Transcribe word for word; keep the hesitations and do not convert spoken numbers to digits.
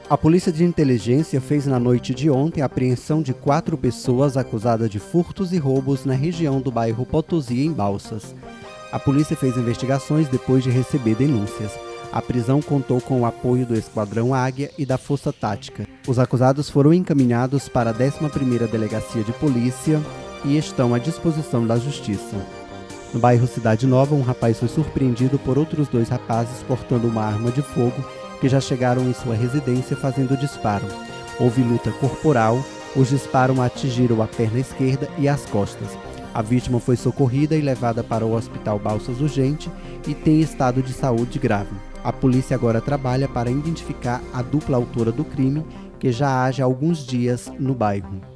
A Polícia de Inteligência fez na noite de ontem a apreensão de quatro pessoas acusadas de furtos e roubos na região do bairro Potosí, em Balsas. A polícia fez investigações depois de receber denúncias. A prisão contou com o apoio do Esquadrão Águia e da Força Tática. Os acusados foram encaminhados para a décima primeira Delegacia de Polícia e estão à disposição da Justiça. No bairro Cidade Nova, um rapaz foi surpreendido por outros dois rapazes portando uma arma de fogo que já chegaram em sua residência fazendo disparo. Houve luta corporal, os disparos atingiram a perna esquerda e as costas. A vítima foi socorrida e levada para o Hospital Balsas Urgente e tem estado de saúde grave. A polícia agora trabalha para identificar a dupla autora do crime, que já age há alguns dias no bairro.